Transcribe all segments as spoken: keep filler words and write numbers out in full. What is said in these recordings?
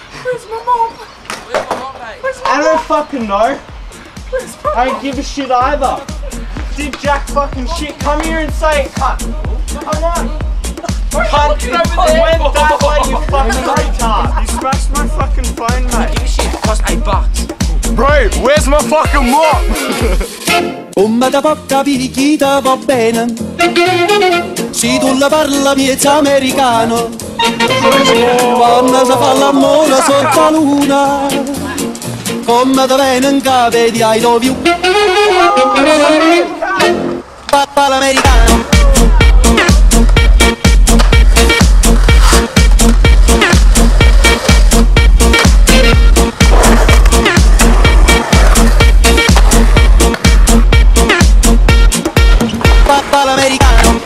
Where's my mom? Where's my mom, mate? Where's my I don't mom? fucking know. Where's my I don't give a shit either. Did jack fucking shit. Come here and say it, cunt. Come on. Cunt, it went that way, you fucking retard. You smashed my fucking phone, mate. Give a shit, it cost eight bucks. Bro, where's my fucking mop? Come da poca picchita va bene. Se tu la parla miezza americano. Quando si fa l'amore sotto la luna. Come da bene in cave di I love you. Papà l'americano. Papà l'americano.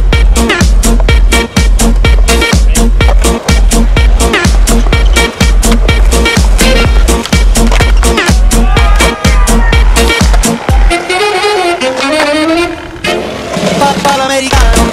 Papà l'americano.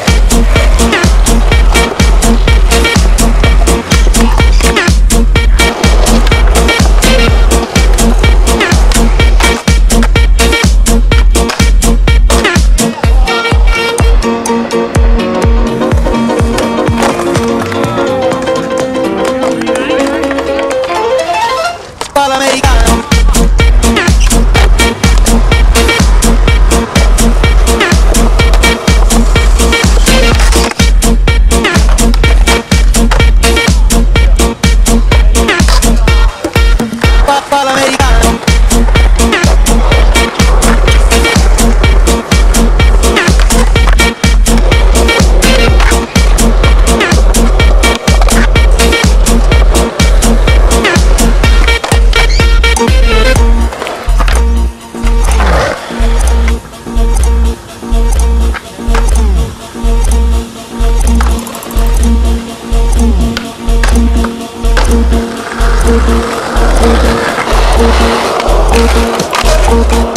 Thank you.